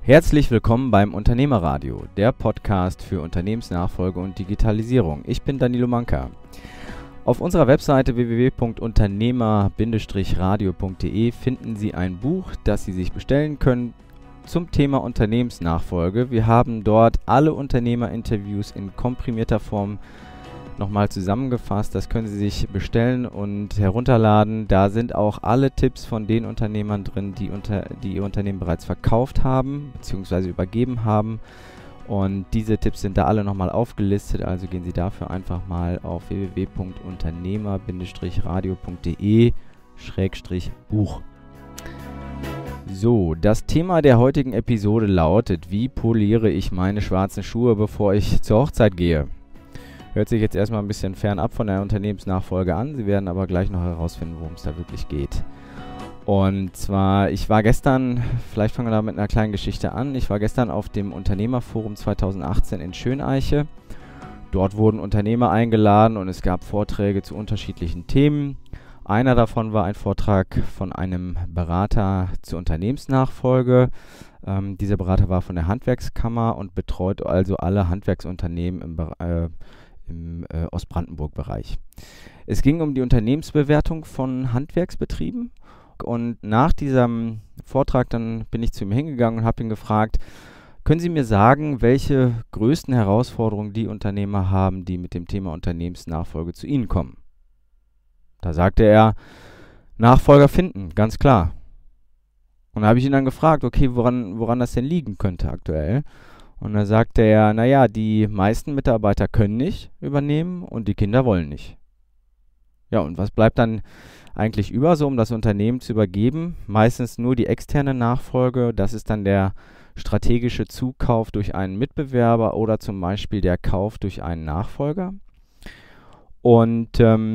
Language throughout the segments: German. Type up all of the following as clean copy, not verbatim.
Herzlich willkommen beim Unternehmerradio, der Podcast für Unternehmensnachfolge und Digitalisierung. Ich bin Danilo Manka. Auf unserer Webseite www.unternehmer-radio.de finden Sie ein Buch, das Sie sich bestellen können zum Thema Unternehmensnachfolge. Wir haben dort alle Unternehmerinterviews in komprimierter Form nochmal zusammengefasst. Das können Sie sich bestellen und herunterladen. Da sind auch alle Tipps von den Unternehmern drin, die ihr Unternehmen bereits verkauft haben bzw. übergeben haben. Und diese Tipps sind da alle nochmal aufgelistet. Also gehen Sie dafür einfach mal auf www.unternehmer-radio.de/Buch. So, das Thema der heutigen Episode lautet: Wie poliere ich meine schwarzen Schuhe, bevor ich zur Hochzeit gehe? Hört sich jetzt erstmal ein bisschen fernab von der Unternehmensnachfolge an. Sie werden aber gleich noch herausfinden, worum es da wirklich geht. Und zwar, ich war gestern, vielleicht fangen wir da mit einer kleinen Geschichte an. Ich war gestern auf dem Unternehmerforum 2018 in Schöneiche. Dort wurden Unternehmer eingeladen und es gab Vorträge zu unterschiedlichen Themen. Einer davon war ein Vortrag von einem Berater zur Unternehmensnachfolge. Dieser Berater war von der Handwerkskammer und betreut also alle Handwerksunternehmen im Ostbrandenburg-Bereich. Es ging um die Unternehmensbewertung von Handwerksbetrieben und nach diesem Vortrag dann bin ich zu ihm hingegangen und habe ihn gefragt: Können Sie mir sagen, welche größten Herausforderungen die Unternehmer haben, die mit dem Thema Unternehmensnachfolge zu Ihnen kommen? Da sagte er: Nachfolger finden, ganz klar. Und da habe ich ihn dann gefragt, okay, woran das denn liegen könnte aktuell. Und da sagte er, naja, die meisten Mitarbeiter können nicht übernehmen und die Kinder wollen nicht. Ja, und was bleibt dann eigentlich über, so um das Unternehmen zu übergeben? Meistens nur die externe Nachfolge. Das ist dann der strategische Zukauf durch einen Mitbewerber oder zum Beispiel der Kauf durch einen Nachfolger. Und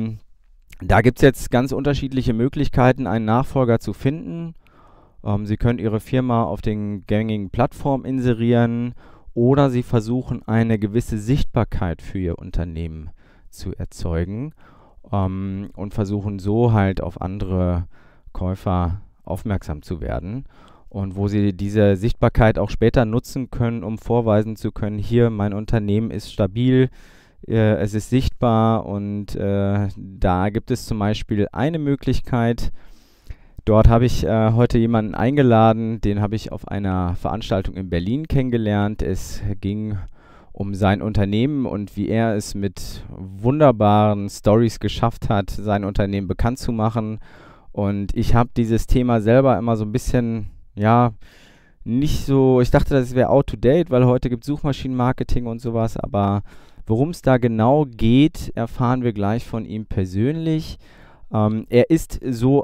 da gibt es jetzt ganz unterschiedliche Möglichkeiten, einen Nachfolger zu finden. Sie können Ihre Firma auf den gängigen Plattformen inserieren oder Sie versuchen, eine gewisse Sichtbarkeit für Ihr Unternehmen zu erzeugen und versuchen so halt auf andere Käufer aufmerksam zu werden. Und wo Sie diese Sichtbarkeit auch später nutzen können, um vorweisen zu können, hier, mein Unternehmen ist stabil, es ist sichtbar und da gibt es zum Beispiel eine Möglichkeit. Dort habe ich heute jemanden eingeladen, den habe ich auf einer Veranstaltung in Berlin kennengelernt. Es ging um sein Unternehmen und wie er es mit wunderbaren Stories geschafft hat, sein Unternehmen bekannt zu machen. Und ich habe dieses Thema selber immer so ein bisschen, ja, nicht so, ich dachte, das wäre out to date, weil heute gibt es Suchmaschinenmarketing und sowas, aber worum es da genau geht, erfahren wir gleich von ihm persönlich. Er ist so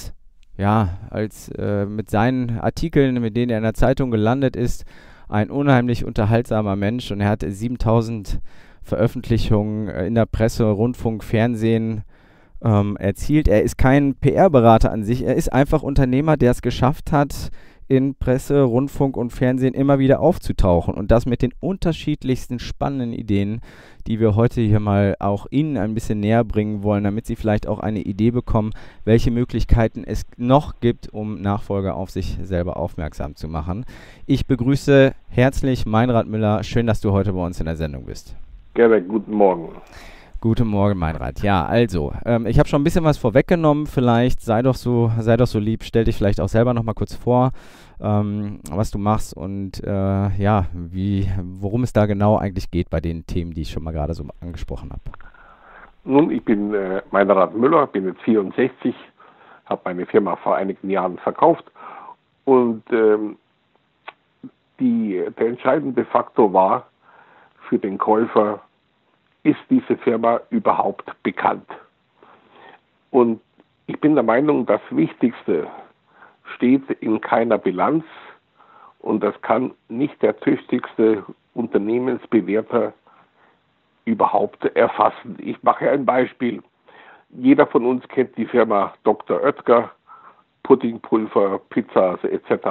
mit seinen Artikeln, mit denen er in der Zeitung gelandet ist, ein unheimlich unterhaltsamer Mensch und er hat 7000 Veröffentlichungen in der Presse, Rundfunk, Fernsehen erzielt. Er ist kein PR-Berater an sich, er ist einfach Unternehmer, der es geschafft hat, in Presse, Rundfunk und Fernsehen immer wieder aufzutauchen und das mit den unterschiedlichsten spannenden Ideen, die wir heute hier mal auch Ihnen ein bisschen näher bringen wollen, damit Sie vielleicht auch eine Idee bekommen, welche Möglichkeiten es noch gibt, um Nachfolger auf sich selber aufmerksam zu machen. Ich begrüße herzlich Meinrad Müller. Schön, dass du heute bei uns in der Sendung bist. Gerne, guten Morgen. Guten Morgen, Meinrad. Ja, also, ich habe schon ein bisschen was vorweggenommen. Vielleicht sei doch so lieb, stell dich vielleicht auch selber noch mal kurz vor, was du machst und worum es da genau eigentlich geht bei den Themen, die ich schon mal gerade so angesprochen habe. Nun, ich bin Meinrad Müller, bin jetzt 64, habe meine Firma vor einigen Jahren verkauft und der entscheidende Faktor war für den Käufer: Ist diese Firma überhaupt bekannt? Und ich bin der Meinung, das Wichtigste steht in keiner Bilanz und das kann nicht der tüchtigste Unternehmensbewerter überhaupt erfassen. Ich mache ein Beispiel. Jeder von uns kennt die Firma Dr. Oetker, Puddingpulver, Pizzas etc.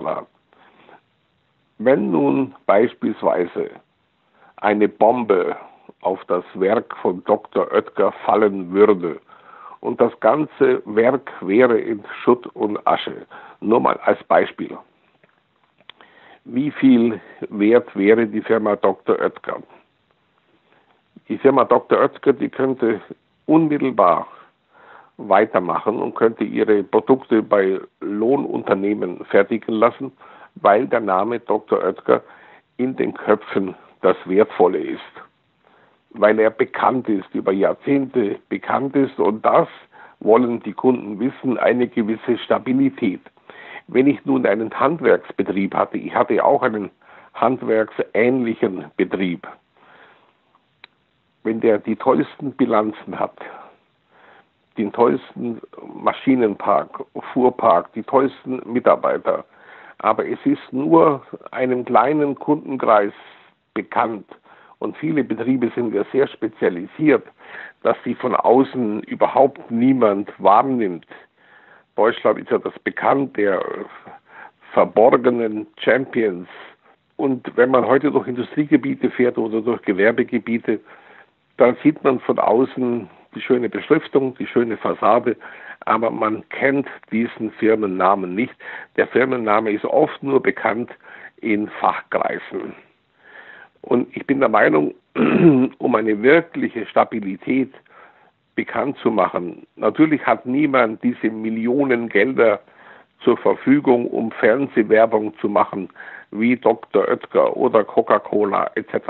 Wenn nun beispielsweise eine Bombe auf das Werk von Dr. Oetker fallen würde und das ganze Werk wäre in Schutt und Asche, nur mal als Beispiel, wie viel wert wäre die Firma Dr. Oetker? Die Firma Dr. Oetker, die könnte unmittelbar weitermachen und könnte ihre Produkte bei Lohnunternehmen fertigen lassen, weil der Name Dr. Oetker in den Köpfen das Wertvolle ist. Weil er bekannt ist, über Jahrzehnte bekannt ist, und das wollen die Kunden wissen, eine gewisse Stabilität. Wenn ich nun einen Handwerksbetrieb hatte, ich hatte auch einen handwerksähnlichen Betrieb, wenn der die tollsten Bilanzen hat, den tollsten Maschinenpark, Fuhrpark, die tollsten Mitarbeiter, aber es ist nur einem kleinen Kundenkreis bekannt und viele Betriebe sind ja sehr spezialisiert, dass sie von außen überhaupt niemand wahrnimmt. Deutschland ist ja das bekannt der verborgenen Champions. Und wenn man heute durch Industriegebiete fährt oder durch Gewerbegebiete, dann sieht man von außen die schöne Beschriftung, die schöne Fassade, aber man kennt diesen Firmennamen nicht. Der Firmenname ist oft nur bekannt in Fachkreisen. Und ich bin der Meinung, um eine wirkliche Stabilität bekannt zu machen, natürlich hat niemand diese Millionen Gelder zur Verfügung, um Fernsehwerbung zu machen, wie Dr. Oetker oder Coca-Cola etc.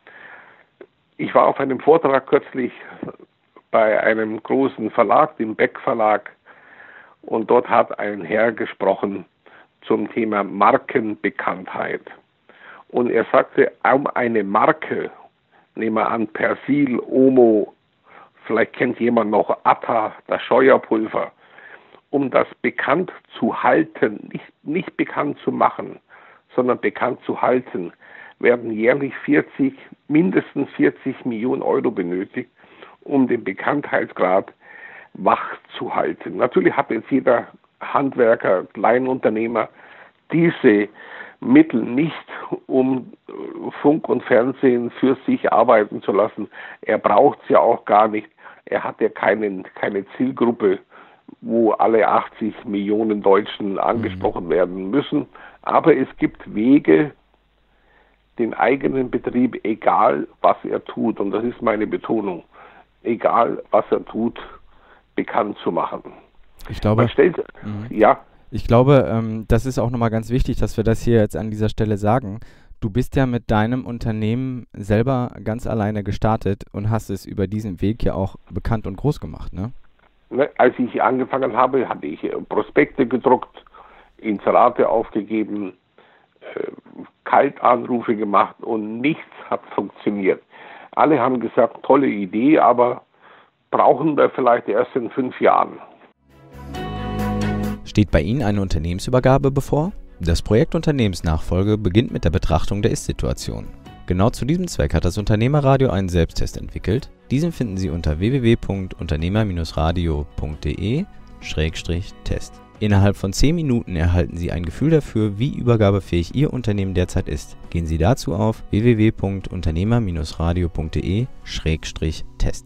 Ich war auf einem Vortrag kürzlich bei einem großen Verlag, dem Beck Verlag, und dort hat ein Herr gesprochen zum Thema Markenbekanntheit. Und er sagte, um eine Marke, nehmen wir an Persil, Omo, vielleicht kennt jemand noch Atta, das Scheuerpulver, um das bekannt zu halten, nicht bekannt zu machen, sondern bekannt zu halten, werden jährlich mindestens 40 Millionen Euro benötigt, um den Bekanntheitsgrad wach zu halten. Natürlich hat jetzt jeder Handwerker, Kleinunternehmer diese Mittel nicht, um Funk und Fernsehen für sich arbeiten zu lassen. Er braucht es ja auch gar nicht. Er hat ja keine Zielgruppe, wo alle 80 Millionen Deutschen angesprochen werden müssen. Aber es gibt Wege, den eigenen Betrieb, egal was er tut, und das ist meine Betonung, egal was er tut, bekannt zu machen. Ich glaube, Ich glaube, das ist auch nochmal ganz wichtig, dass wir das hier jetzt an dieser Stelle sagen. Du bist ja mit deinem Unternehmen selber ganz alleine gestartet und hast es über diesen Weg ja auch bekannt und groß gemacht, ne? Als ich angefangen habe, hatte ich Prospekte gedruckt, Inserate aufgegeben, Kaltanrufe gemacht und nichts hat funktioniert. Alle haben gesagt, tolle Idee, aber brauchen wir vielleicht erst in 5 Jahren. Steht bei Ihnen eine Unternehmensübergabe bevor? Das Projekt Unternehmensnachfolge beginnt mit der Betrachtung der Ist-Situation. Genau zu diesem Zweck hat das Unternehmerradio einen Selbsttest entwickelt. Diesen finden Sie unter www.unternehmer-radio.de/test. Innerhalb von 10 Minuten erhalten Sie ein Gefühl dafür, wie übergabefähig Ihr Unternehmen derzeit ist. Gehen Sie dazu auf www.unternehmer-radio.de/test.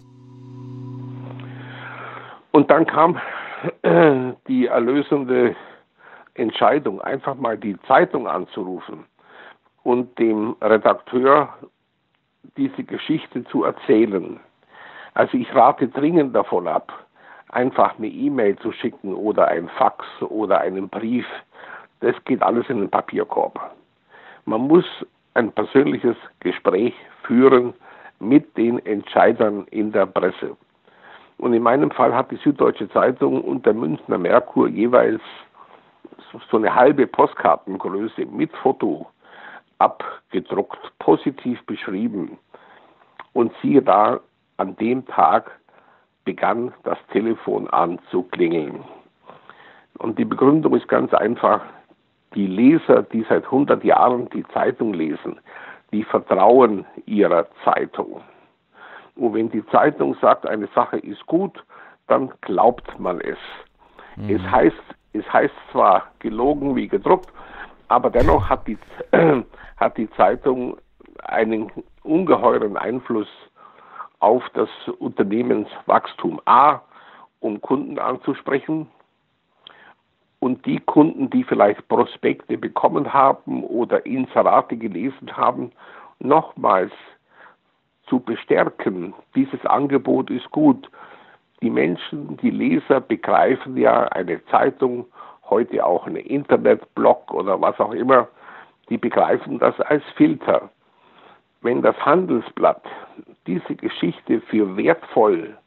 Und dann kam die erlösende Entscheidung, einfach mal die Zeitung anzurufen und dem Redakteur diese Geschichte zu erzählen. Also ich rate dringend davon ab, einfach eine E-Mail zu schicken oder ein Fax oder einen Brief. Das geht alles in den Papierkorb. Man muss ein persönliches Gespräch führen mit den Entscheidern in der Presse. Und in meinem Fall hat die Süddeutsche Zeitung und der Münchner Merkur jeweils so eine halbe Postkartengröße mit Foto abgedruckt, positiv beschrieben. Und siehe da, an dem Tag begann das Telefon an zu klingeln. Und die Begründung ist ganz einfach. Die Leser, die seit 100 Jahren die Zeitung lesen, die vertrauen ihrer Zeitung. Und wenn die Zeitung sagt, eine Sache ist gut, dann glaubt man es. Es heißt zwar gelogen wie gedruckt, aber dennoch hat die Zeitung einen ungeheuren Einfluss auf das Unternehmenswachstum. A, um Kunden anzusprechen, und die Kunden, die vielleicht Prospekte bekommen haben oder Inserate gelesen haben, nochmals zu bestärken, dieses Angebot ist gut. Die Menschen, die Leser begreifen ja eine Zeitung, heute auch einen Internetblog oder was auch immer, die begreifen das als Filter. Wenn das Handelsblatt diese Geschichte für wertvoll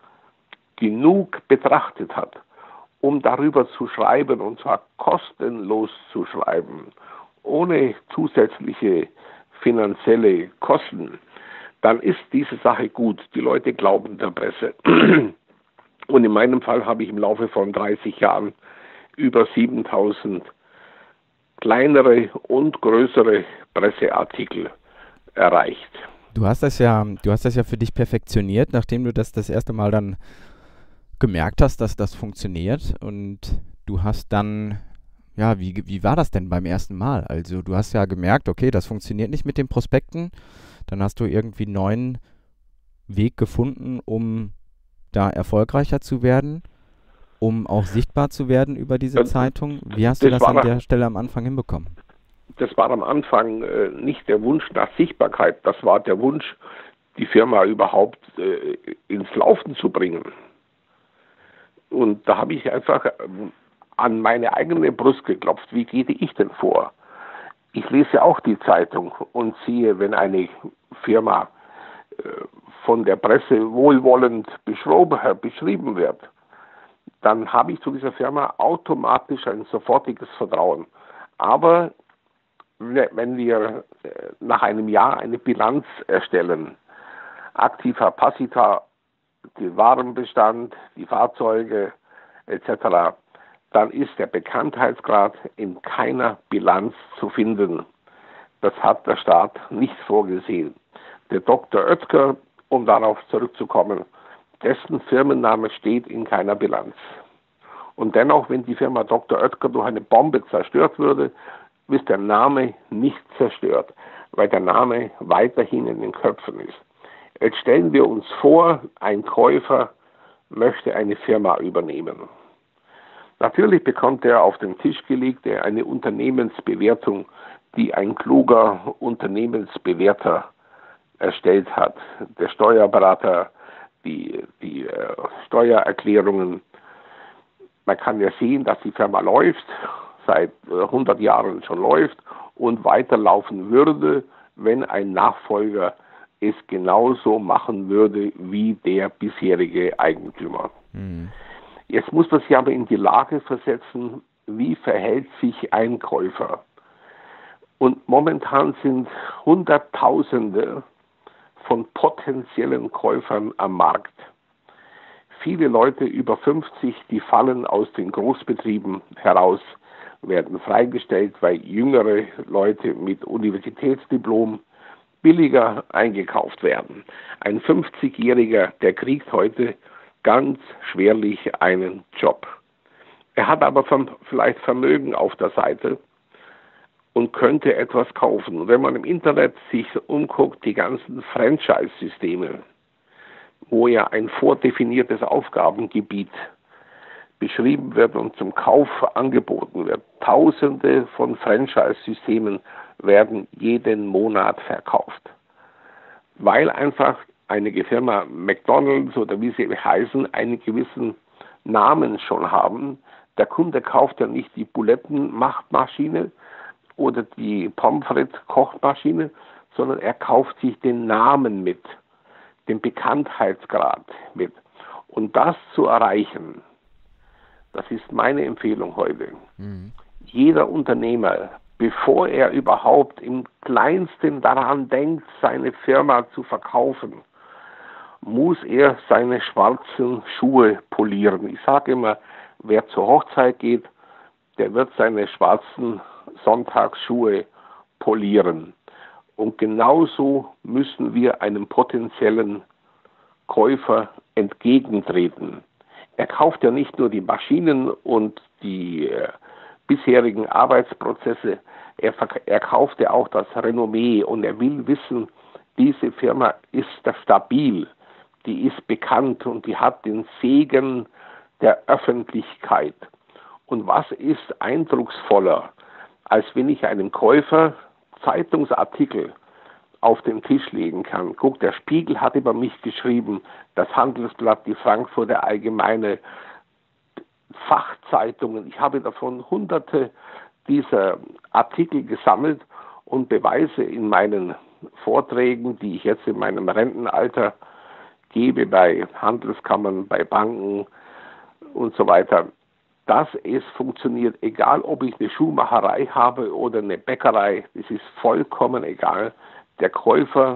genug betrachtet hat, um darüber zu schreiben, und zwar kostenlos zu schreiben, ohne zusätzliche finanzielle Kosten, dann ist diese Sache gut. Die Leute glauben der Presse. Und in meinem Fall habe ich im Laufe von 30 Jahren über 7000 kleinere und größere Presseartikel erreicht. Du hast das ja für dich perfektioniert, nachdem du das erste Mal dann gemerkt hast, dass das funktioniert, und du hast dann, ja, wie war das denn beim ersten Mal? Also du hast ja gemerkt, okay, das funktioniert nicht mit den Prospekten, dann hast du irgendwie einen neuen Weg gefunden, um da erfolgreicher zu werden, um auch sichtbar zu werden über diese Zeitung. Wie hast du das an der Stelle am Anfang hinbekommen? Das war am Anfang nicht der Wunsch nach Sichtbarkeit, das war der Wunsch, die Firma überhaupt ins Laufen zu bringen. Und da habe ich einfach an meine eigene Brust geklopft. Wie gehe ich denn vor? Ich lese auch die Zeitung und sehe, wenn eine Firma von der Presse wohlwollend beschrieben wird, dann habe ich zu dieser Firma automatisch ein sofortiges Vertrauen. Aber wenn wir nach einem Jahr eine Bilanz erstellen, aktiver, passiver, den Warenbestand, die Fahrzeuge etc., dann ist der Bekanntheitsgrad in keiner Bilanz zu finden. Das hat der Staat nicht vorgesehen. Der Dr. Oetker, um darauf zurückzukommen, dessen Firmenname steht in keiner Bilanz. Und dennoch, wenn die Firma Dr. Oetker durch eine Bombe zerstört würde, ist der Name nicht zerstört, weil der Name weiterhin in den Köpfen ist. Jetzt stellen wir uns vor, ein Käufer möchte eine Firma übernehmen. Natürlich bekommt er auf den Tisch gelegt eine Unternehmensbewertung, die ein kluger Unternehmensbewerter erstellt hat. Der Steuerberater, die Steuererklärungen. Man kann ja sehen, dass die Firma läuft, seit 100 Jahren schon läuft und weiterlaufen würde, wenn ein Nachfolger es genauso machen würde wie der bisherige Eigentümer. Jetzt muss man sich aber in die Lage versetzen, wie verhält sich ein Käufer? Und momentan sind Hunderttausende von potenziellen Käufern am Markt. Viele Leute über 50, die fallen aus den Großbetrieben heraus, werden freigestellt, weil jüngere Leute mit Universitätsdiplom billiger eingekauft werden. Ein 50-Jähriger, der kriegt heute ganz schwerlich einen Job. Er hat aber vielleicht Vermögen auf der Seite und könnte etwas kaufen. Und wenn man im Internet sich umguckt, die ganzen Franchise-Systeme, wo ja ein vordefiniertes Aufgabengebiet beschrieben wird und zum Kauf angeboten wird. Tausende von Franchise-Systemen werden jeden Monat verkauft, weil einfach eine Firma McDonald's oder wie sie heißen, einen gewissen Namen schon haben. Der Kunde kauft ja nicht die Bulettenmachtmaschine oder die Pommes frites Kochmaschine, sondern er kauft sich den Namen mit, den Bekanntheitsgrad mit. Und das zu erreichen, das ist meine Empfehlung heute. Jeder Unternehmer, bevor er überhaupt im Kleinsten daran denkt, seine Firma zu verkaufen, muss er seine schwarzen Schuhe polieren. Ich sage immer, wer zur Hochzeit geht, der wird seine schwarzen Sonntagsschuhe polieren. Und genauso müssen wir einem potenziellen Käufer entgegentreten. Er kauft ja nicht nur die Maschinen und die bisherigen Arbeitsprozesse, er kauft ja auch das Renommee und er will wissen, diese Firma ist stabil, die ist bekannt und die hat den Segen der Öffentlichkeit. Und was ist eindrucksvoller, als wenn ich einem Käufer Zeitungsartikel auf den Tisch legen kann? Guck, der Spiegel hat über mich geschrieben, das Handelsblatt, die Frankfurter Allgemeine, Fachzeitungen. Ich habe davon hunderte dieser Artikel gesammelt und beweise in meinen Vorträgen, die ich jetzt in meinem Rentenalter gebe, bei Handelskammern, bei Banken und so weiter, dass es funktioniert, egal ob ich eine Schuhmacherei habe oder eine Bäckerei, das ist vollkommen egal. Der Käufer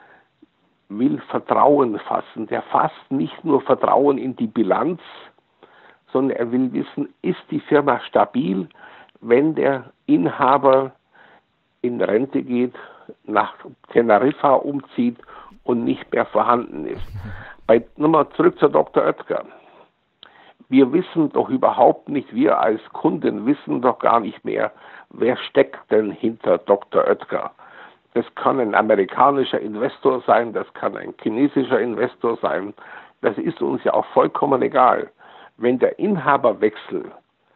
will Vertrauen fassen. Der fasst nicht nur Vertrauen in die Bilanz, sondern er will wissen, ist die Firma stabil, wenn der Inhaber in Rente geht, nach Teneriffa umzieht und nicht mehr vorhanden ist. Nochmal zurück zu Dr. Oetker. Wir wissen doch überhaupt nicht, wir als Kunden wissen doch gar nicht mehr, wer steckt denn hinter Dr. Oetker. Das kann ein amerikanischer Investor sein, das kann ein chinesischer Investor sein. Das ist uns ja auch vollkommen egal. Wenn der Inhaberwechsel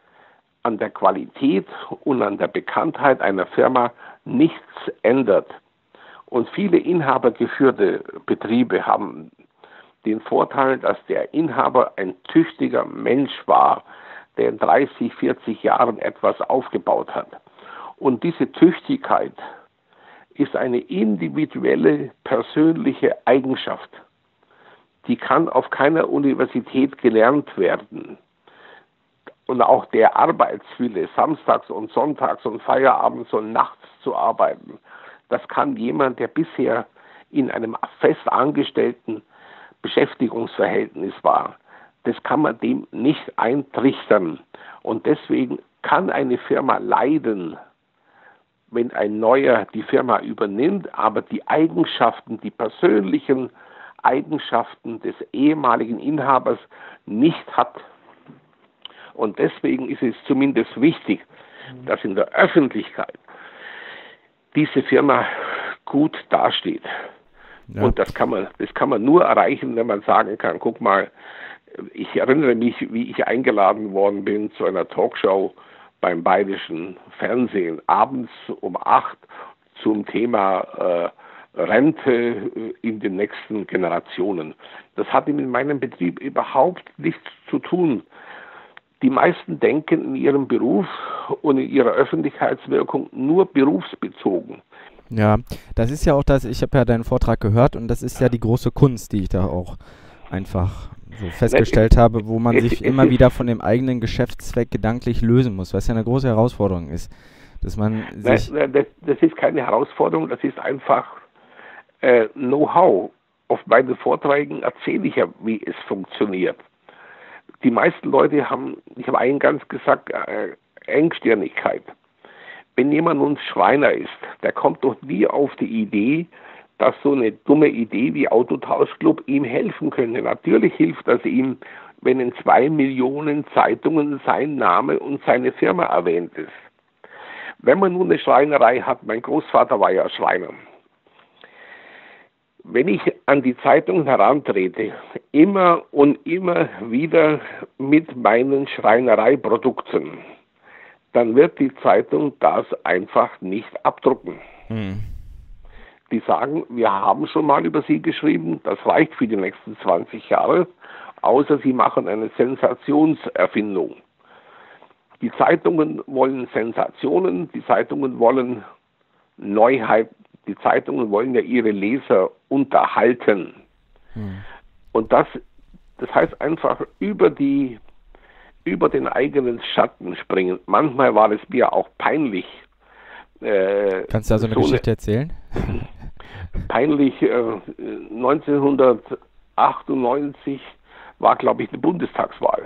an der Qualität und an der Bekanntheit einer Firma nichts ändert, und viele inhabergeführte Betriebe haben den Vorteil, dass der Inhaber ein tüchtiger Mensch war, der in 30, 40 Jahren etwas aufgebaut hat. Und diese Tüchtigkeit ist eine individuelle, persönliche Eigenschaft. Die kann auf keiner Universität gelernt werden. Und auch der Arbeitswille, samstags und sonntags und feierabends und nachts zu arbeiten, das kann jemand, der bisher in einem fest angestellten Beschäftigungsverhältnis war. Das kann man dem nicht eintrichtern. Und deswegen kann eine Firma leiden, wenn ein Neuer die Firma übernimmt, aber die Eigenschaften, die persönlichen Eigenschaften des ehemaligen Inhabers nicht hat. Und deswegen ist es zumindest wichtig, dass in der Öffentlichkeit diese Firma gut dasteht. Ja. Und das kann man nur erreichen, wenn man sagen kann, guck mal, ich erinnere mich, wie ich eingeladen worden bin zu einer Talkshow beim Bayerischen Fernsehen, abends um 8 zum Thema Rente in den nächsten Generationen. Das hatte mit meinem Betrieb überhaupt nichts zu tun. Die meisten denken in ihrem Beruf und in ihrer Öffentlichkeitswirkung nur berufsbezogen. Ja, das ist ja auch das, ich habe ja deinen Vortrag gehört und das ist ja die große Kunst, die ich da auch einfach so festgestellt habe, wo man sich immer wieder von dem eigenen Geschäftszweck gedanklich lösen muss, was ja eine große Herausforderung ist. Dass man sich das ist keine Herausforderung, das ist einfach Know-how. Auf meinen Vorträgen erzähle ich ja, wie es funktioniert. Die meisten Leute haben, ich habe eingangs gesagt, Engstirnigkeit. Wenn jemand nun Schreiner ist, der kommt doch nie auf die Idee, dass so eine dumme Idee wie Autotauschclub ihm helfen könnte. Natürlich hilft das ihm, wenn in 2 Millionen Zeitungen sein Name und seine Firma erwähnt ist. Wenn man nun eine Schreinerei hat, mein Großvater war ja Schreiner, wenn ich an die Zeitungen herantrete, immer und immer wieder mit meinen Schreinereiprodukten, dann wird die Zeitung das einfach nicht abdrucken. Die sagen, wir haben schon mal über Sie geschrieben, das reicht für die nächsten 20 Jahre, außer Sie machen eine Sensationserfindung. Die Zeitungen wollen Sensationen, die Zeitungen wollen Neuheit, die Zeitungen wollen ja ihre Leser unterhalten. Und das heißt einfach über den eigenen Schatten springen. Manchmal war es mir auch peinlich. Kannst du also eine Geschichte erzählen? Peinlich, 1998 war, glaube ich, eine Bundestagswahl.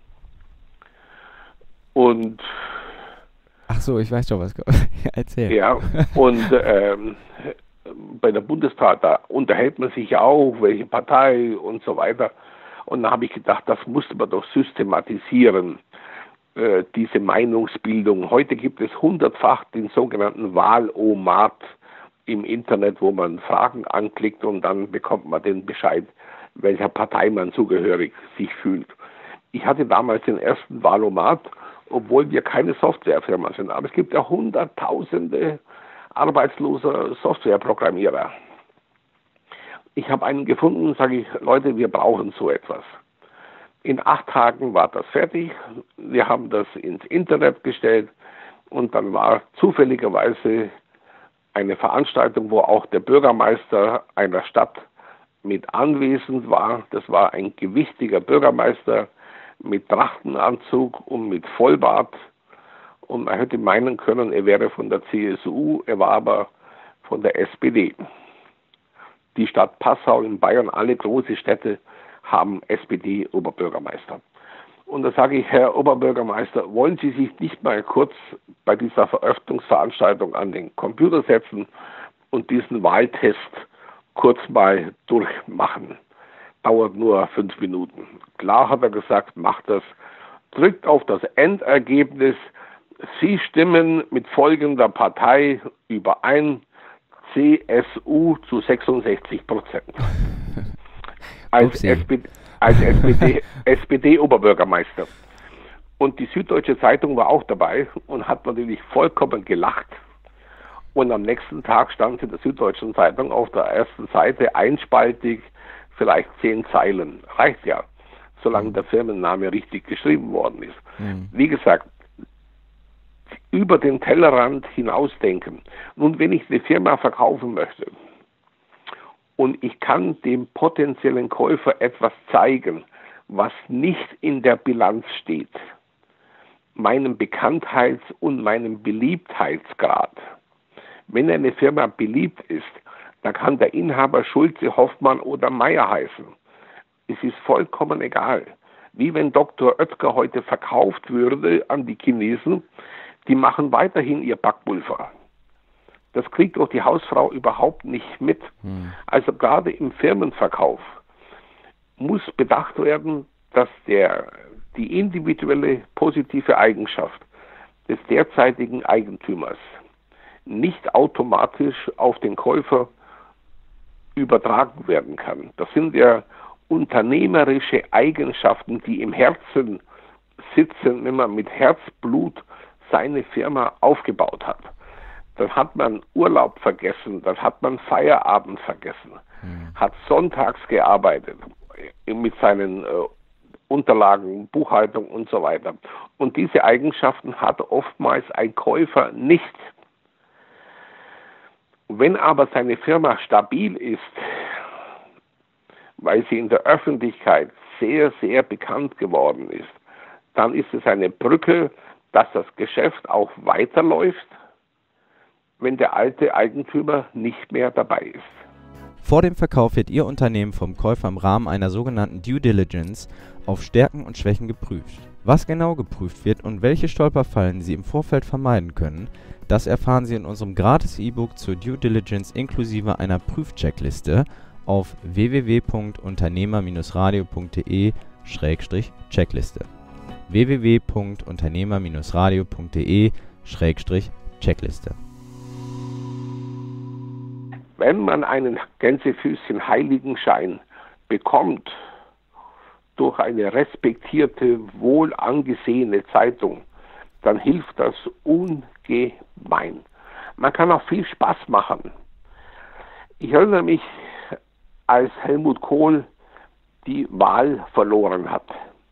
Und ach so, ich weiß schon was. Erzähl. Ja, und bei der Bundestag, da unterhält man sich ja auch, welche Partei und so weiter. Und da habe ich gedacht, das musste man doch systematisieren, diese Meinungsbildung. Heute gibt es 100-fach den sogenannten Wahlomat im Internet, wo man Fragen anklickt und dann bekommt man den Bescheid, welcher Partei man zugehörig sich fühlt. Ich hatte damals den ersten Wahlomat obwohl wir keine Softwarefirma sind. Aber es gibt ja hunderttausende arbeitslose Softwareprogrammierer. Ich habe einen gefunden, sage ich, Leute, wir brauchen so etwas. In 8 Tagen war das fertig. Wir haben das ins Internet gestellt und dann war zufälligerweise eine Veranstaltung, wo auch der Bürgermeister einer Stadt mit anwesend war. Das war ein gewichtiger Bürgermeister mit Trachtenanzug und mit Vollbart. Und man hätte meinen können, er wäre von der CSU, er war aber von der SPD. Die Stadt Passau in Bayern, alle große Städte haben SPD-Oberbürgermeister. Und da sage ich, Herr Oberbürgermeister, wollen Sie sich nicht mal kurz bei dieser Veröffentlichungsveranstaltung an den Computer setzen und diesen Wahltest kurz mal durchmachen? Dauert nur 5 Minuten. Klar, hat er gesagt, macht das. Drückt auf das Endergebnis. Sie stimmen mit folgender Partei überein, CSU zu 66%. Als SPD-Oberbürgermeister. Und die Süddeutsche Zeitung war auch dabei und hat natürlich vollkommen gelacht. Und am nächsten Tag stand in der Süddeutschen Zeitung auf der ersten Seite einspaltig, vielleicht 10 Zeilen. Reicht ja, solange der Firmenname richtig geschrieben worden ist. Wie gesagt, über den Tellerrand hinausdenken. Nun, wenn ich eine Firma verkaufen möchte und ich kann dem potenziellen Käufer etwas zeigen, was nicht in der Bilanz steht, meinem Bekanntheits- und meinem Beliebtheitsgrad. Wenn eine Firma beliebt ist, dann kann der Inhaber Schulze, Hoffmann oder Meier heißen. Es ist vollkommen egal. Wie wenn Dr. Oetker heute verkauft würde an die Chinesen, die machen weiterhin ihr Backpulver. Das kriegt doch die Hausfrau überhaupt nicht mit. Also gerade im Firmenverkauf muss bedacht werden, dass die individuelle positive Eigenschaft des derzeitigen Eigentümers nicht automatisch auf den Käufer übertragen werden kann. Das sind ja unternehmerische Eigenschaften, die im Herzen sitzen, wenn man mit Herzblut seine Firma aufgebaut hat. Dann hat man Urlaub vergessen, dann hat man Feierabend vergessen, hat sonntags gearbeitet mit seinen Unterlagen, Buchhaltung und so weiter. Und diese Eigenschaften hat oftmals ein Käufer nicht. Wenn aber seine Firma stabil ist, weil sie in der Öffentlichkeit sehr, sehr bekannt geworden ist, dann ist es eine Brücke, dass das Geschäft auch weiterläuft, wenn der alte Eigentümer nicht mehr dabei ist. Vor dem Verkauf wird Ihr Unternehmen vom Käufer im Rahmen einer sogenannten Due Diligence auf Stärken und Schwächen geprüft. Was genau geprüft wird und welche Stolperfallen Sie im Vorfeld vermeiden können, das erfahren Sie in unserem gratis E-Book zur Due Diligence inklusive einer Prüfcheckliste auf www.unternehmer-radio.de/Checkliste. www.unternehmer-radio.de/Checkliste. Wenn man einen Gänsefüßchen Heiligenschein bekommt durch eine respektierte, wohl angesehene Zeitung, dann hilft das ungemein. Man kann auch viel Spaß machen. Ich erinnere mich, als Helmut Kohl die Wahl verloren hat.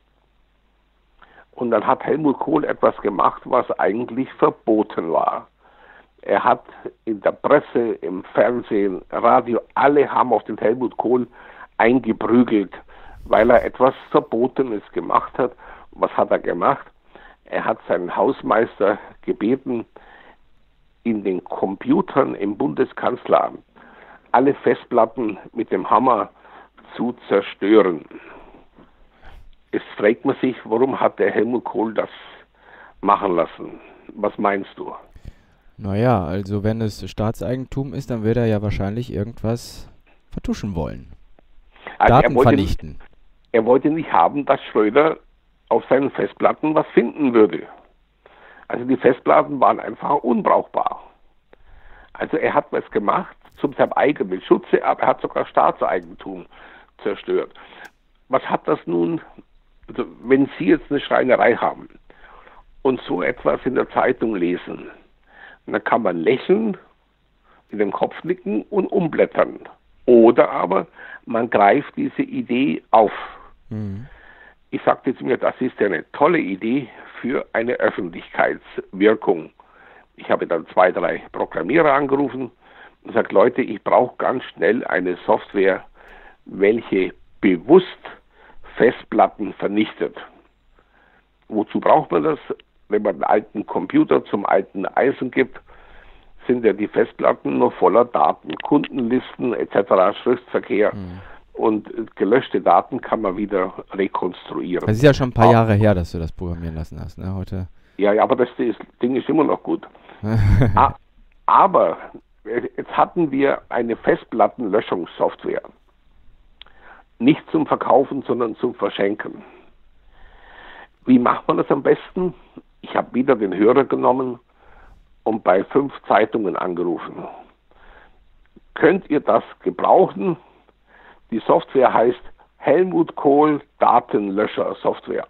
Und dann hat Helmut Kohl etwas gemacht, was eigentlich verboten war. Er hat in der Presse, im Fernsehen, Radio, alle haben auf den Helmut Kohl eingeprügelt, weil er etwas Verbotenes gemacht hat. Was hat er gemacht? Er hat seinen Hausmeister gebeten, in den Computern im Bundeskanzleramt alle Festplatten mit dem Hammer zu zerstören. Jetzt fragt man sich, warum hat der Helmut Kohl das machen lassen? Was meinst du? Naja, also wenn es Staatseigentum ist, dann wird er ja wahrscheinlich irgendwas vertuschen wollen. Also Daten vernichten. Er wollte nicht haben, dass Schröder auf seinen Festplatten was finden würde. Also die Festplatten waren einfach unbrauchbar. Also er hat was gemacht zum seinem eigenen Schutze, aber er hat sogar Staatseigentum zerstört. Was hat das nun, also wenn Sie jetzt eine Schreinerei haben und so etwas in der Zeitung lesen. Und dann kann man lächeln, mit dem Kopf nicken und umblättern. Oder aber man greift diese Idee auf. Mhm. Ich sagte zu mir, das ist ja eine tolle Idee für eine Öffentlichkeitswirkung. Ich habe dann 2, 3 Programmierer angerufen und gesagt, Leute, ich brauche ganz schnell eine Software, welche bewusst Festplatten vernichtet. Wozu braucht man das? Wenn man einen alten Computer zum alten Eisen gibt, sind ja die Festplatten noch voller Daten, Kundenlisten etc., Schriftverkehr. Und gelöschte Daten kann man wieder rekonstruieren. Das ist ja schon ein paar Jahre her, dass du das programmieren lassen hast, ne? Heute. Ja, aber das Ding ist immer noch gut. Aber jetzt hatten wir eine Festplattenlöschungssoftware. Nicht zum Verkaufen, sondern zum Verschenken. Wie macht man das am besten? Ich habe wieder den Hörer genommen und bei 5 Zeitungen angerufen. Könnt ihr das gebrauchen? Die Software heißt Helmut Kohl Datenlöscher Software.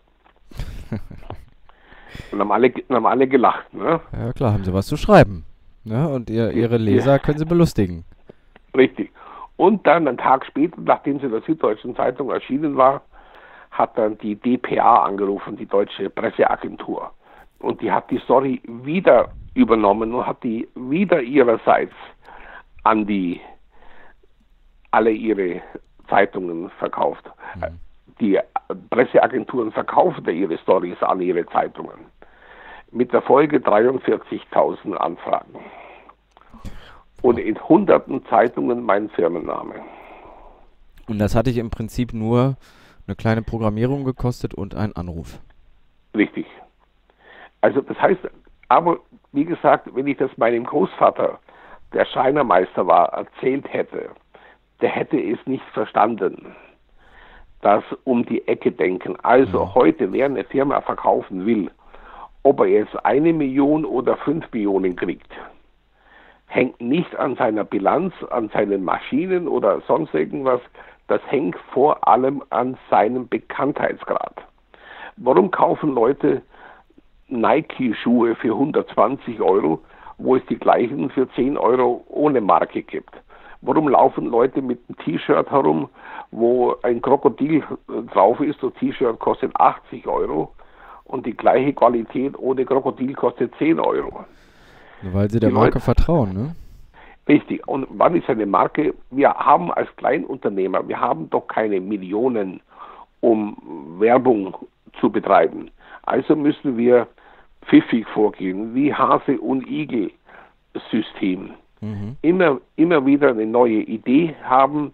Und haben alle gelacht. Ne? Ja klar, haben sie was zu schreiben. Ne? Und ihre Leser können sie belustigen. Richtig. Und dann einen Tag später, nachdem sie in der Süddeutschen Zeitung erschienen war, hat dann die dpa angerufen, die Deutsche Presseagentur. Und die hat die Story wieder übernommen und hat die wieder ihrerseits an alle ihre Zeitungen verkauft. Die Presseagenturen verkaufen ihre Stories an ihre Zeitungen. Mit der Folge 43.000 Anfragen. Und in hunderten Zeitungen mein Firmenname. Und das hatte ich im Prinzip nur eine kleine Programmierung gekostet und einen Anruf. Richtig. Also das heißt, aber wie gesagt, wenn ich das meinem Großvater, der Schreinermeister war, erzählt hätte, der hätte es nicht verstanden, dass um die Ecke denken. Also heute, wer eine Firma verkaufen will, ob er jetzt 1 Million oder 5 Millionen kriegt, hängt nicht an seiner Bilanz, an seinen Maschinen oder sonst irgendwas. Das hängt vor allem an seinem Bekanntheitsgrad. Warum kaufen Leute Nike-Schuhe für 120 €, wo es die gleichen für 10 € ohne Marke gibt? Warum laufen Leute mit einem T-Shirt herum, wo ein Krokodil drauf ist? Das T-Shirt kostet 80 € und die gleiche Qualität ohne Krokodil kostet 10 €. Weil sie der Marke vertrauen, ne? Richtig. Und wann ist eine Marke? Wir haben als Kleinunternehmer, wir haben doch keine Millionen, um Werbung zu betreiben. Also müssen wir pfiffig vorgehen, wie Hase- und Igel-System. Immer wieder eine neue Idee haben.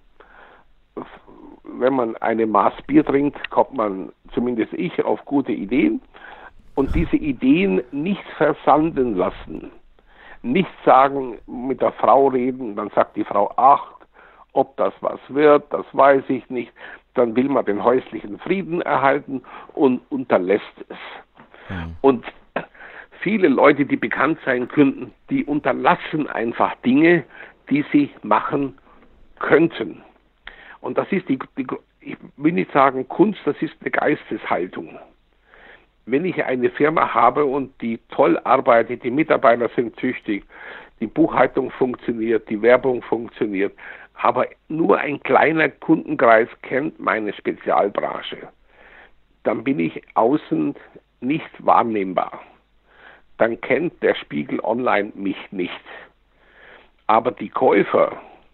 Wenn man eine Maß Bier trinkt, kommt man, zumindest ich, auf gute Ideen. Und diese Ideen nicht versanden lassen. Nicht sagen, mit der Frau reden, dann sagt die Frau, ach, ob das was wird, das weiß ich nicht. Dann will man den häuslichen Frieden erhalten und unterlässt es. Und viele Leute, die bekannt sein könnten, die unterlassen einfach Dinge, die sie machen könnten. Und das ist ich will nicht sagen Kunst, das ist eine Geisteshaltung. Wenn ich eine Firma habe und die toll arbeitet, die Mitarbeiter sind tüchtig, die Buchhaltung funktioniert, die Werbung funktioniert, aber nur ein kleiner Kundenkreis kennt meine Spezialbranche, dann bin ich außen nicht wahrnehmbar. Dann kennt der Spiegel Online mich nicht. Aber die Käufer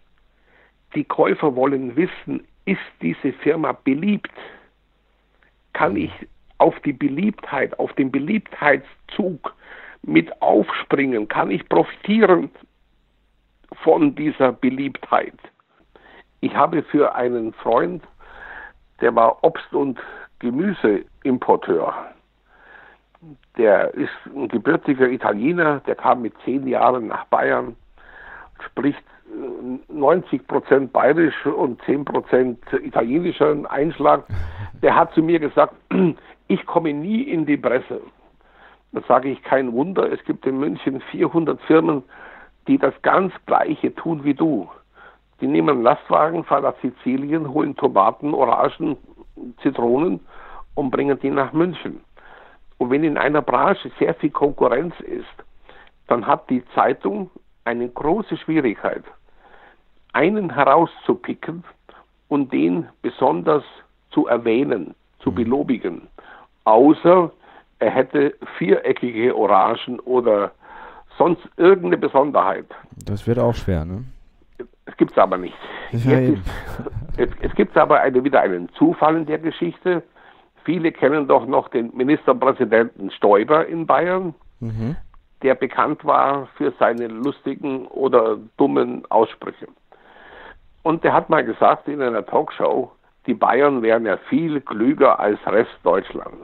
wollen wissen, ist diese Firma beliebt? Kann ich auf die Beliebtheit, auf den Beliebtheitszug mit aufspringen? Kann ich profitieren von dieser Beliebtheit? Ich habe für einen Freund, der war Obst- und Gemüseimporteur. Der ist ein gebürtiger Italiener, der kam mit 10 Jahren nach Bayern, spricht 90% bayerisch und 10% italienischen Einschlag. Der hat zu mir gesagt, ich komme nie in die Presse. Da sage ich, kein Wunder, es gibt in München 400 Firmen, die das ganz Gleiche tun wie du. Die nehmen einen Lastwagen, fahren nach Sizilien, holen Tomaten, Orangen, Zitronen und bringen die nach München. Und wenn in einer Branche sehr viel Konkurrenz ist, dann hat die Zeitung eine große Schwierigkeit, einen herauszupicken und den besonders zu erwähnen, zu belobigen. Außer er hätte viereckige Orangen oder sonst irgendeine Besonderheit. Das wird auch schwer, ne? Es gibt es aber nicht. Ja, Es gibt aber wieder einen Zufall in der Geschichte. Viele kennen doch noch den Ministerpräsidenten Stoiber in Bayern, der bekannt war für seine lustigen oder dummen Aussprüche. Und der hat mal gesagt in einer Talkshow, die Bayern wären ja viel klüger als Rest Deutschland.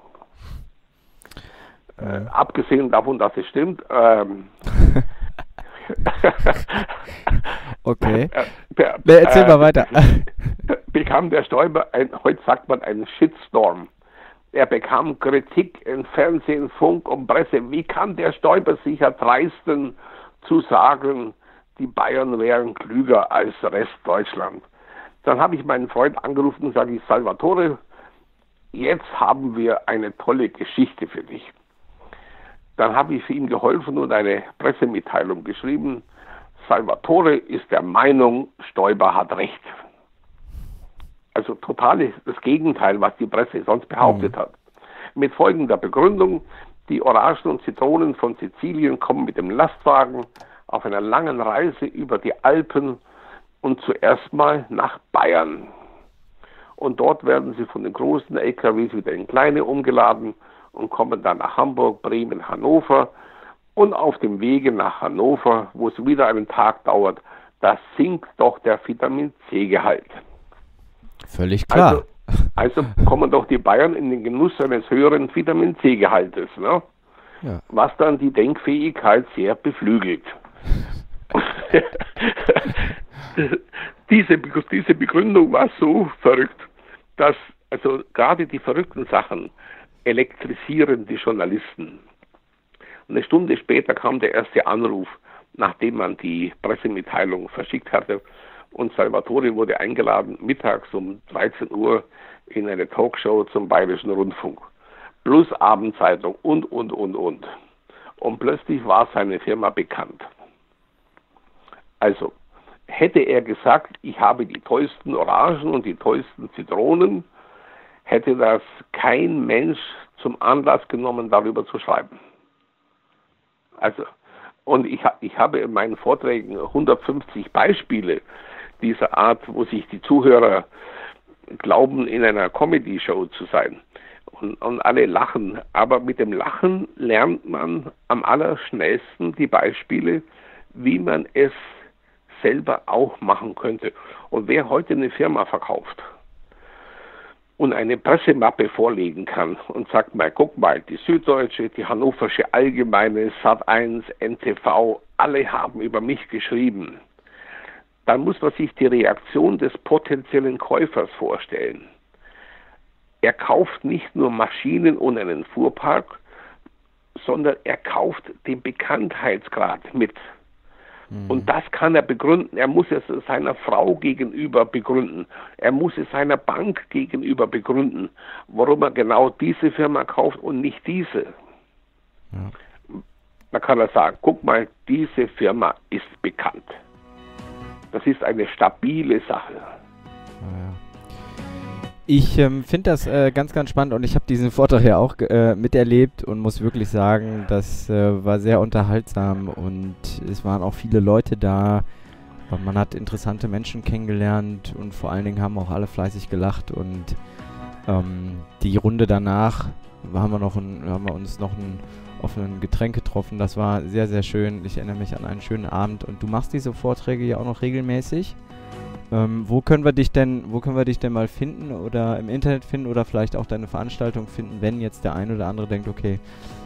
Abgesehen davon, dass es stimmt. Okay. Erzähl mal weiter. Bekam der Stoiber, heute sagt man, einen Shitstorm. Er bekam Kritik in Fernsehen, Funk und Presse. Wie kann der Stoiber sich erdreisten zu sagen, die Bayern wären klüger als Rest Deutschland? Dann habe ich meinen Freund angerufen und sage ich, Salvatore, jetzt haben wir eine tolle Geschichte für dich. Dann habe ich für ihn geholfen und eine Pressemitteilung geschrieben. Salvatore ist der Meinung, Stoiber hat recht. Also total das Gegenteil, was die Presse sonst behauptet hat. Mit folgender Begründung: Die Orangen und Zitronen von Sizilien kommen mit dem Lastwagen auf einer langen Reise über die Alpen und zuerst mal nach Bayern. Und dort werden sie von den großen LKWs wieder in kleine umgeladen und kommen dann nach Hamburg, Bremen, Hannover. Und auf dem Wege nach Hannover, wo es wieder einen Tag dauert, da sinkt doch der Vitamin-C-Gehalt. Völlig klar. Also kommen doch die Bayern in den Genuss eines höheren Vitamin-C-Gehaltes, ne? Ja. Was dann die Denkfähigkeit sehr beflügelt. Diese Begründung war so verrückt, dass also gerade die verrückten Sachen elektrisieren die Journalisten. Und eine Stunde später kam der erste Anruf, nachdem man die Pressemitteilung verschickt hatte. Und Salvatore wurde eingeladen, mittags um 13 Uhr in eine Talkshow zum Bayerischen Rundfunk. Plus Abendzeitung und. Und plötzlich war seine Firma bekannt. Also, hätte er gesagt, ich habe die tollsten Orangen und die tollsten Zitronen, hätte das kein Mensch zum Anlass genommen, darüber zu schreiben. Also, und ich habe in meinen Vorträgen 150 Beispiele dieser Art, wo sich die Zuhörer glauben, in einer Comedy-Show zu sein. Und alle lachen. Aber mit dem Lachen lernt man am allerschnellsten die Beispiele, wie man es selber auch machen könnte. Und wer heute eine Firma verkauft und eine Pressemappe vorlegen kann und sagt mal, guck mal, die Süddeutsche, die Hannoversche Allgemeine, Sat.1, NTV, alle haben über mich geschrieben, dann muss man sich die Reaktion des potenziellen Käufers vorstellen. Er kauft nicht nur Maschinen und einen Fuhrpark, sondern er kauft den Bekanntheitsgrad mit. Und das kann er begründen. Er muss es seiner Frau gegenüber begründen. Er muss es seiner Bank gegenüber begründen, warum er genau diese Firma kauft und nicht diese. Ja. Da kann er sagen, guck mal, diese Firma ist bekannt. Das ist eine stabile Sache. Ja. Ich finde das ganz, ganz spannend und ich habe diesen Vortrag ja auch miterlebt und muss wirklich sagen, das war sehr unterhaltsam und es waren auch viele Leute da. Man hat interessante Menschen kennengelernt und vor allen Dingen haben auch alle fleißig gelacht und die Runde danach haben wir uns noch ein offenen Getränk getroffen. Das war sehr, sehr schön. Ich erinnere mich an einen schönen Abend und du machst diese Vorträge ja auch noch regelmäßig. Wo können wir dich denn mal finden oder im Internet finden oder vielleicht auch deine Veranstaltung finden, wenn jetzt der eine oder andere denkt, okay,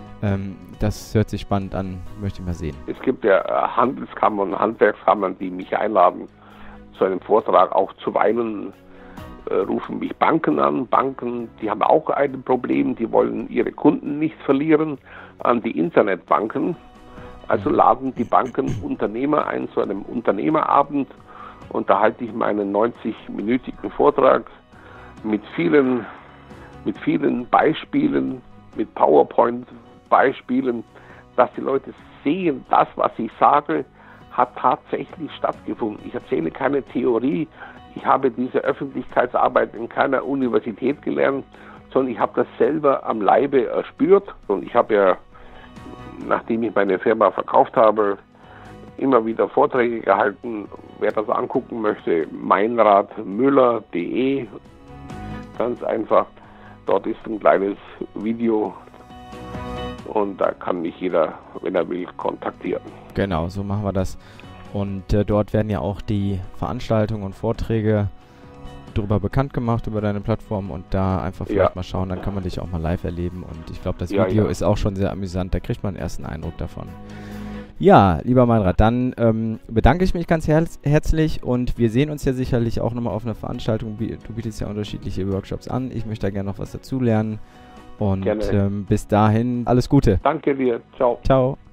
das hört sich spannend an, möchte ich mal sehen. Es gibt ja Handelskammern und Handwerkskammern, die mich einladen zu einem Vortrag. Auch zuweilen rufen mich Banken an. Banken, die haben auch ein Problem, die wollen ihre Kunden nicht verlieren an die Internetbanken. Also laden die Banken Unternehmer ein zu einem Unternehmerabend. Und da halte ich meinen 90-minütigen Vortrag mit vielen Beispielen mit PowerPoint-Beispielen, dass die Leute sehen, das, was ich sage, hat tatsächlich stattgefunden. Ich erzähle keine Theorie, ich habe diese Öffentlichkeitsarbeit in keiner Universität gelernt, sondern ich habe das selber am Leibe erspürt. Und ich habe ja, nachdem ich meine Firma verkauft habe, immer wieder Vorträge gehalten. Wer das angucken möchte, meinradmüller.de, ganz einfach. Dort ist ein kleines Video und da kann mich jeder, wenn er will, kontaktieren. Genau, so machen wir das. Und dort werden ja auch die Veranstaltungen und Vorträge darüber bekannt gemacht, über deine Plattform, und da einfach vielleicht mal schauen, dann kann man dich auch mal live erleben, und ich glaube, das Video ist auch schon sehr amüsant, da kriegt man einen ersten Eindruck davon. Ja, lieber Meinrad, dann bedanke ich mich ganz herzlich, und wir sehen uns ja sicherlich auch nochmal auf einer Veranstaltung. Du bietest ja unterschiedliche Workshops an, ich möchte da gerne noch was dazu lernen, und bis dahin alles Gute. Danke dir, ciao. Ciao.